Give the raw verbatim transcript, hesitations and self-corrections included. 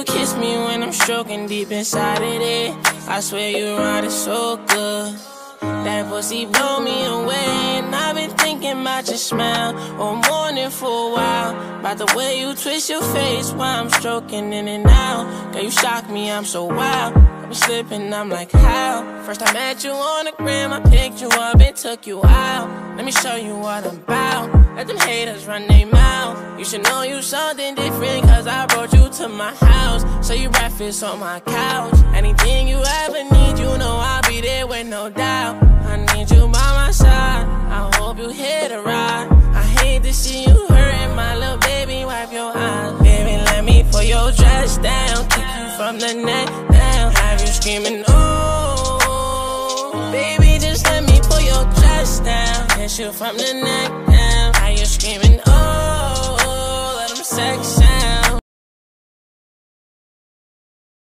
you kiss me when I'm stroking deep inside of it. I swear you ride it so good. That pussy blow me away, and I've been thinking about your smile all morning for a while. About the way you twist your face while I'm stroking in and out. Girl, you shock me, I'm so wild. I be slipping, I'm like, how? First I met you on the gram, I picked you up and took you out. Let me show you what I'm about. Let them haters run their mouth. You should know you something different, cause I brought you to my house. So you breakfast on my couch. Anything you ever need, you know I'll be there with no doubt. I need you by my side, I hope you hit a ride. I hate to see you hurting, my little baby, wipe your eyes. Baby, let me pull your dress down, kick you from the neck down, have you screaming, ooh. Baby, just let me pull your dress down, kiss you from the neck down.